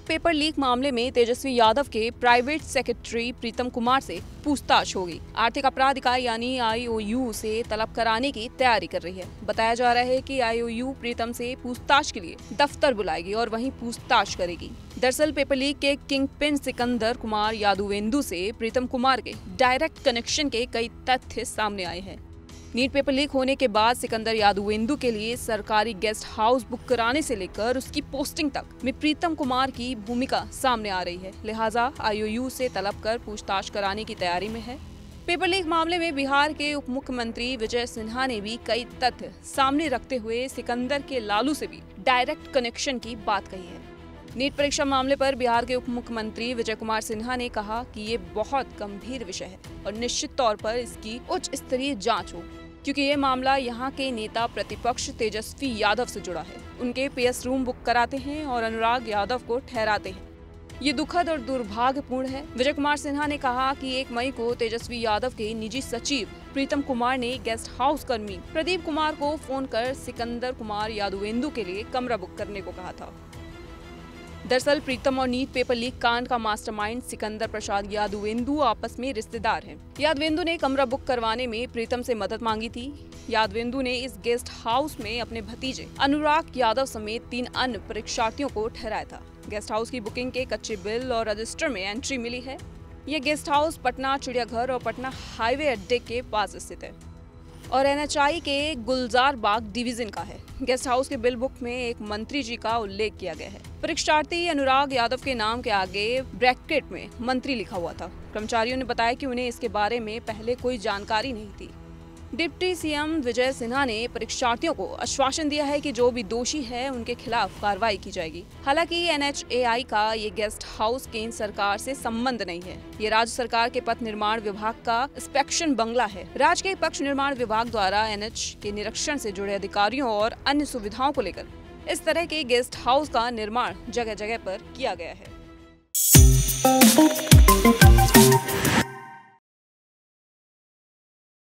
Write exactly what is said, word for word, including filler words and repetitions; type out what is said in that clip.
Paper leak मामले में तेजस्वी यादव के प्राइवेट सेक्रेटरी प्रीतम कुमार से पूछताछ होगी। आर्थिक अपराध इकाई यानी आई ओ यू से तलब कराने की तैयारी कर रही है। बताया जा रहा है कि आई ओ यू प्रीतम से पूछताछ के लिए दफ्तर बुलाएगी और वहीं पूछताछ करेगी। दरअसल पेपर लीक के किंग पिन सिकंदर कुमार यादवेंदु से प्रीतम कुमार के डायरेक्ट कनेक्शन के कई तथ्य सामने आए हैं। नीट पेपर लीक होने के बाद सिकंदर यादवेंदु के लिए सरकारी गेस्ट हाउस बुक कराने से लेकर उसकी पोस्टिंग तक में प्रीतम कुमार की भूमिका सामने आ रही है। लिहाजा आई ओ यू से तलब कर पूछताछ कराने की तैयारी में है। पेपर लीक मामले में बिहार के उप मुख्यमंत्री विजय सिन्हा ने भी कई तथ्य सामने रखते हुए सिकंदर के लालू से भी डायरेक्ट कनेक्शन की बात कही है। नीट परीक्षा मामले पर बिहार के उप मुख्यमंत्री विजय कुमार सिन्हा ने कहा कि ये बहुत गंभीर विषय है और निश्चित तौर पर इसकी उच्च स्तरीय जांच हो, क्योंकि ये मामला यहाँ के नेता प्रतिपक्ष तेजस्वी यादव से जुड़ा है। उनके पी एस रूम बुक कराते हैं और अनुराग यादव को ठहराते हैं। ये दुखद और दुर्भाग्यपूर्ण है। विजय कुमार सिन्हा ने कहा कि एक मई को तेजस्वी यादव के निजी सचिव प्रीतम कुमार ने गेस्ट हाउस कर्मी प्रदीप कुमार को फोन कर सिकंदर कुमार यादवेंदु के लिए कमरा बुक करने को कहा था। दरअसल प्रीतम और नीट पेपर लीक कांड का मास्टरमाइंड सिकंदर प्रसाद यादवेंदु आपस में रिश्तेदार हैं। यादवेंदु ने कमरा बुक करवाने में प्रीतम से मदद मांगी थी। यादवेंदु ने इस गेस्ट हाउस में अपने भतीजे अनुराग यादव समेत तीन अन्य परीक्षार्थियों को ठहराया था। गेस्ट हाउस की बुकिंग के कच्चे बिल और रजिस्टर में एंट्री मिली है। यह गेस्ट हाउस पटना चिड़ियाघर और पटना हाईवे अड्डे के पास स्थित है और एन एच आई के गुलजार बाग डिवीजन का है। गेस्ट हाउस के बिल बुक में एक मंत्री जी का उल्लेख किया गया है। परीक्षार्थी अनुराग यादव के नाम के आगे ब्रैकेट में मंत्री लिखा हुआ था। कर्मचारियों ने बताया कि उन्हें इसके बारे में पहले कोई जानकारी नहीं थी। Deputy C M Vijay Sinha ने परीक्षार्थियों को आश्वासन दिया है कि जो भी दोषी है उनके खिलाफ कार्रवाई की जाएगी। हालांकि एन एच ए आई का ये गेस्ट हाउस केंद्र सरकार से संबंध नहीं है। ये राज्य सरकार के पथ निर्माण विभाग का इंस्पेक्शन बंगला है। राज्य के पक्ष निर्माण विभाग द्वारा एन एच के निरीक्षण से जुड़े अधिकारियों और अन्य सुविधाओं को लेकर इस तरह के गेस्ट हाउस का निर्माण जगह जगह पर किया गया है।